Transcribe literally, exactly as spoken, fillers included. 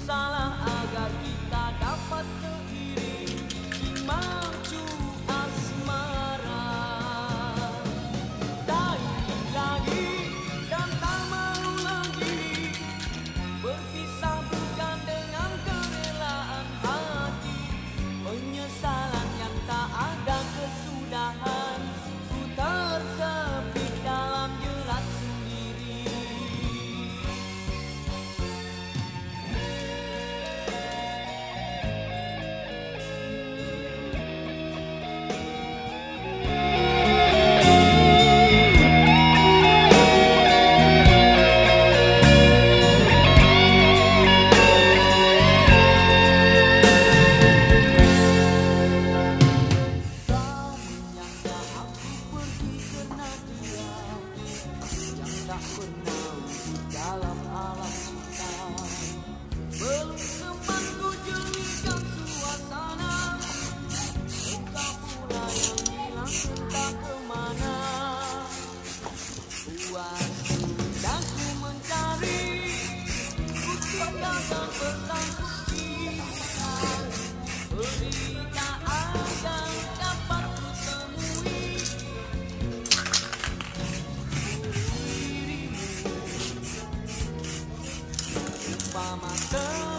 salah agar kita dapat seiring di maju asmara. Tak ingin lagi dan tak mau lagi berpisah, bukan dengan kerelaan hati. Penyesalan yang tak ada kesudahan, ku tersepit dalam jerat sendiri. Tak pernah dalam alam cinta, belum sempat ku jernihkan suasana. Engkau pula yang hilang entah kemana. Puas sudah ku mencari, ku tinggalkan pesanku kita. Penderitaan yang dapat ku temui, umpama